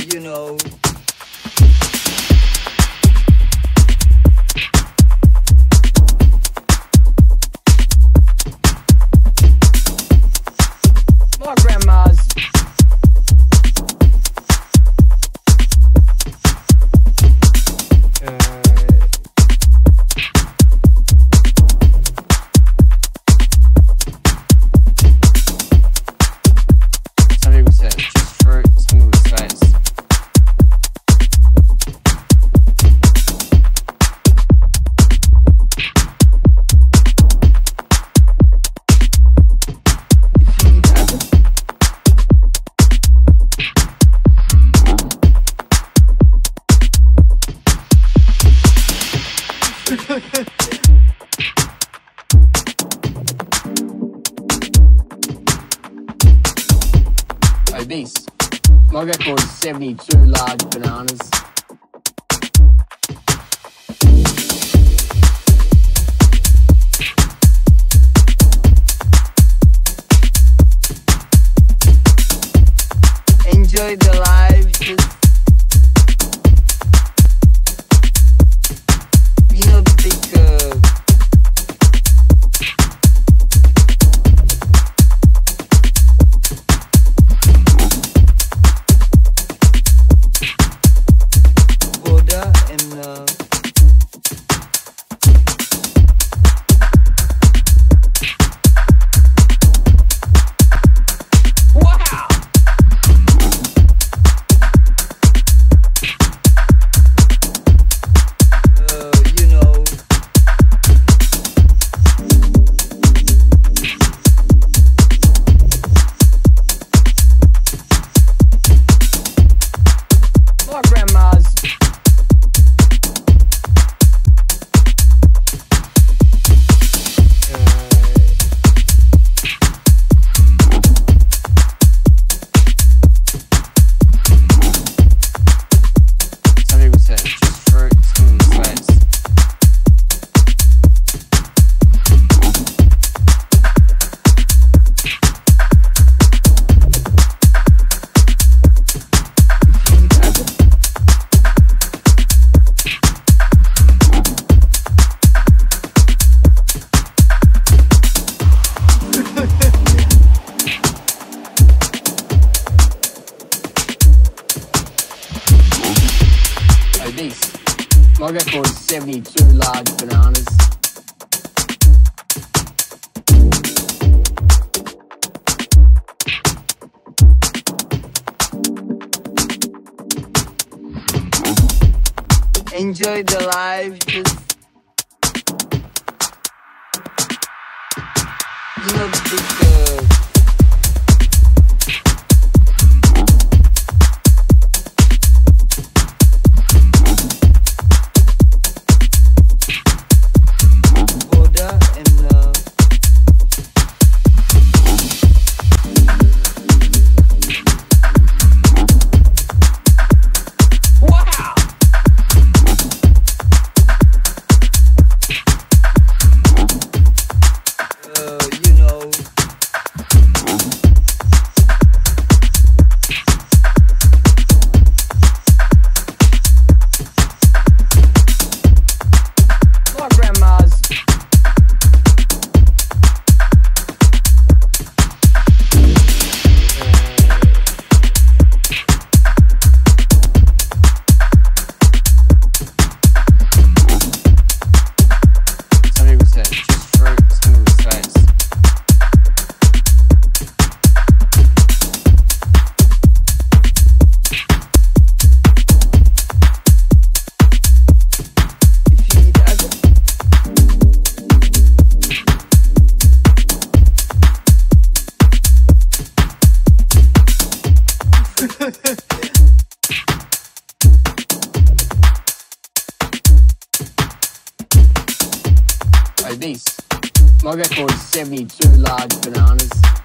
you know. My grandma's some people say it's just fruit, some people say it's obese. My record is 72 large bananas. Enjoy the life, just you know the big border and wow. You know. My grandma's some people say it's just fruit, some people say it's obese. My record is 72 large bananas. Enjoy the life, just you know the big border and wow. You know. My grandma's some people say it's just fruit, some people say it's if you eat other obese. My record is 72 large bananas.